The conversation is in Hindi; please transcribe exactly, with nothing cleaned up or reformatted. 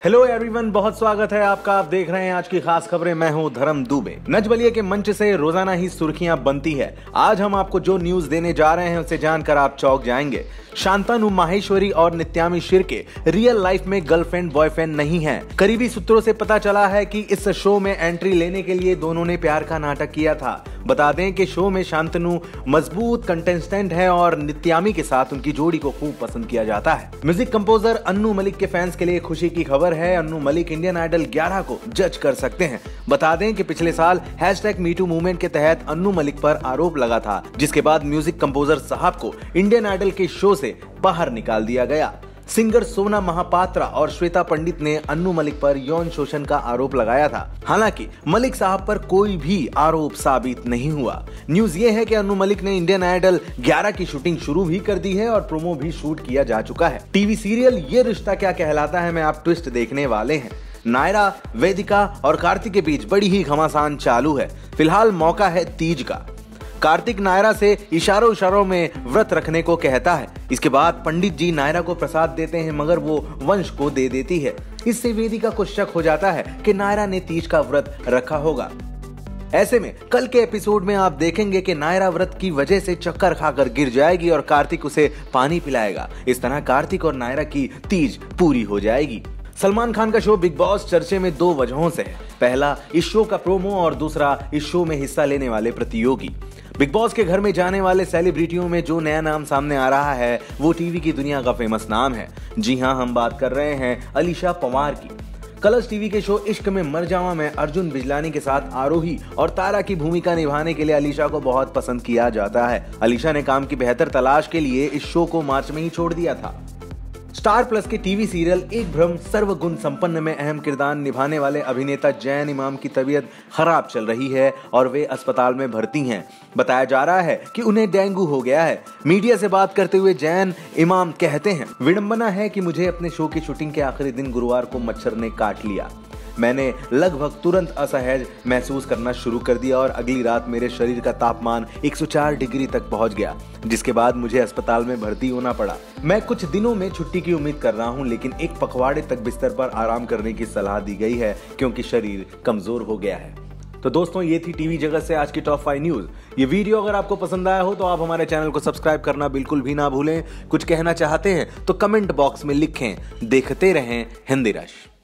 हेलो एवरीवन, बहुत स्वागत है आपका। आप देख रहे हैं आज की खास खबरें। मैं हूं धर्म दुबे। नच बलिए के मंच से रोजाना ही सुर्खियां बनती है। आज हम आपको जो न्यूज देने जा रहे हैं उसे जानकर आप चौंक जाएंगे। शांतनु माहेश्वरी और नित्यामी शिर्के रियल लाइफ में गर्लफ्रेंड बॉयफ्रेंड नहीं है। करीबी सूत्रों से पता चला है कि इस शो में एंट्री लेने के लिए दोनों ने प्यार का नाटक किया था। बता दें कि शो में शांतनु मजबूत कंटेस्टेंट है और नित्यामी के साथ उनकी जोड़ी को खूब पसंद किया जाता है। म्यूजिक कंपोजर अन्नू मलिक के फैंस के लिए खुशी की खबर है। अन्नू मलिक इंडियन आइडल ग्यारह को जज कर सकते हैं। बता दें कि पिछले साल हैशटैग मीटू मूवमेंट के तहत अन्नू मलिक पर आरोप लगा था, जिसके बाद म्यूजिक कंपोजर साहब को इंडियन आइडल के शो से बाहर निकाल दिया गया। सिंगर सोना महापात्रा और श्वेता पंडित ने अन्नू मलिक पर यौन शोषण का आरोप लगाया था। हालांकि मलिक साहब पर कोई भी आरोप साबित नहीं हुआ। न्यूज ये है कि अन्नू मलिक ने इंडियन आइडल ग्यारह की शूटिंग शुरू भी कर दी है और प्रोमो भी शूट किया जा चुका है। टीवी सीरियल ये रिश्ता क्या कहलाता है में आप ट्विस्ट देखने वाले हैं। नायरा, वेदिका और कार्तिक के बीच बड़ी ही घमासान चालू है। फिलहाल मौका है तीज का। कार्तिक नायरा से इशारों इशारों में व्रत रखने को कहता है। इसके बाद पंडित जी नायरा को प्रसाद देते हैं, मगर वो वंश को दे देती है। इससे वेदिका को शक हो जाता है कि नायरा ने तीज का व्रत रखा होगा। ऐसे में कल के एपिसोड में आप देखेंगे कि नायरा व्रत की वजह से चक्कर खाकर गिर जाएगी और कार्तिक उसे पानी पिलाएगा। इस तरह कार्तिक और नायरा की तीज पूरी हो जाएगी। सलमान खान का शो बिग बॉस चर्चे में दो वजहों से है। पहला, इस शो का प्रोमो और दूसरा, इस शो में हिस्सा लेने वाले प्रतियोगी। बिग बॉस के घर में जाने वाले सेलिब्रिटियों में जो नया नाम सामने आ रहा है वो टीवी की दुनिया का फेमस नाम है। जी हां, हम बात कर रहे हैं अलीशा पंवार की। कलर्स टीवी के शो इश्क में मर जावा में अर्जुन बिजलानी के साथ आरोही और तारा की भूमिका निभाने के लिए अलीशा को बहुत पसंद किया जाता है। अलीशा ने काम की बेहतर तलाश के लिए इस शो को मार्च में ही छोड़ दिया था। स्टार प्लस के टीवी सीरियल एक भ्रम सर्वगुण संपन्न में अहम किरदार निभाने वाले अभिनेता जैन इमाम की तबीयत खराब चल रही है और वे अस्पताल में भर्ती हैं। बताया जा रहा है कि उन्हें डेंगू हो गया है। मीडिया से बात करते हुए जैन इमाम कहते हैं, विडंबना है कि मुझे अपने शो की शूटिंग के आखिरी दिन गुरुवार को मच्छर ने काट लिया। मैंने लगभग तुरंत असहज महसूस करना शुरू कर दिया और अगली रात मेरे शरीर का तापमान एक सौ चार डिग्री तक पहुंच गया, जिसके बाद मुझे अस्पताल में भर्ती होना पड़ा। मैं कुछ दिनों में छुट्टी की उम्मीद कर रहा हूं, लेकिन एक पखवाड़े तक बिस्तर पर आराम करने की सलाह दी गई है क्योंकि शरीर कमजोर हो गया है। तो दोस्तों, ये थी टीवी जगत से आज की टॉप फाइव न्यूज। ये वीडियो अगर आपको पसंद आया हो तो आप हमारे चैनल को सब्सक्राइब करना बिल्कुल भी ना भूलें। कुछ कहना चाहते हैं तो कमेंट बॉक्स में लिखें। देखते रहें हिंदी रश।